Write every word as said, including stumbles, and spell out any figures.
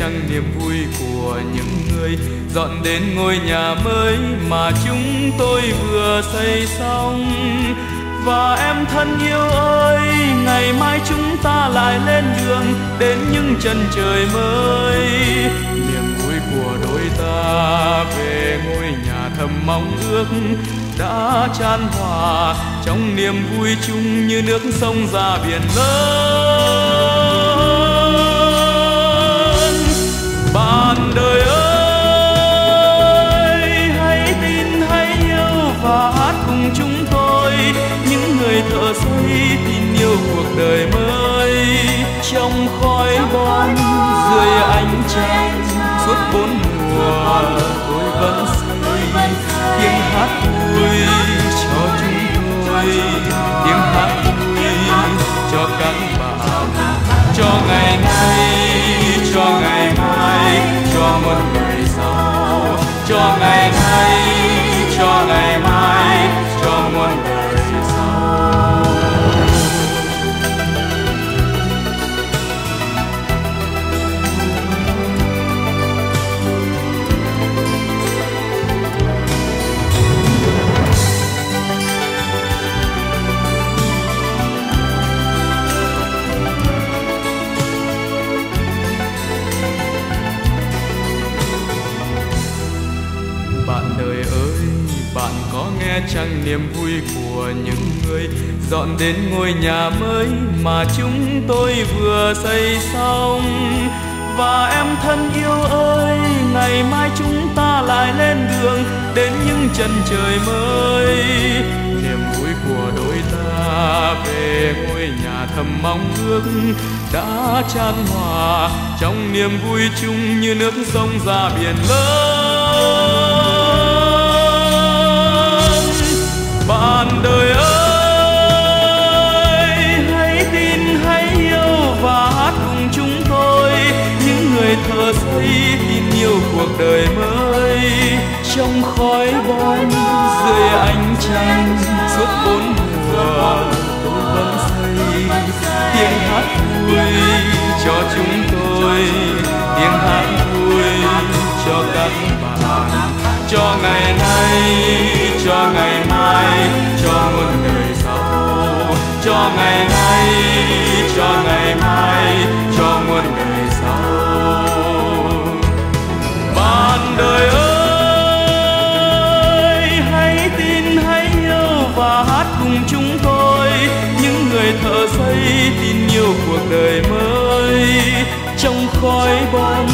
chăng niềm vui của những người dọn đến ngôi nhà mới mà chúng tôi vừa xây xong. Và em thân yêu ơi, ngày mai chúng ta lại lên đường đến những chân trời mới. Niềm vui của đôi ta về ngôi nhà thầm mong ước đã chan hòa trong niềm vui chung như nước sông ra biển lớn. Bạn đời ơi, hãy tin, hãy yêu và hát cùng chúng tôi, những người thợ xây tin yêu cuộc đời mới. Trong khói bom dưới ánh trăng suốt bốn mùa tôi vẫn xây tiếng hát vui cho chúng tôi, tiếng hát vui cho các bạn, cho ngày nay, cho ngày mai, cho một người sau, cho ngày nay, cho ngày mai, cho một người sau. Bạn có nghe chăng niềm vui của những người dọn đến ngôi nhà mới mà chúng tôi vừa xây xong? Và em thân yêu ơi, ngày mai chúng ta lại lên đường đến những chân trời mới. Niềm vui của đôi ta về ngôi nhà thầm mong ước đã chan hòa trong niềm vui chung như nước sông ra biển lớn. Bạn đời ơi, hãy tin, hãy yêu và hát cùng chúng tôi, những người thợ xây tin yêu cuộc đời mới. Trong khói bom dưới ánh trăng suốt bốn mùa tôi vẫn xây tiếng hát vui cho chúng tôi, tiếng hát vui cho các bạn, cho ngày nay, cho ngày mai, cho một đời sau, cho ngày nay, cho ngày mai, cho một đời sau. Bạn đời ơi, hãy tin, hãy yêu và hát cùng chúng tôi, những người thợ xây tin yêu cuộc đời mới. Trong khói bom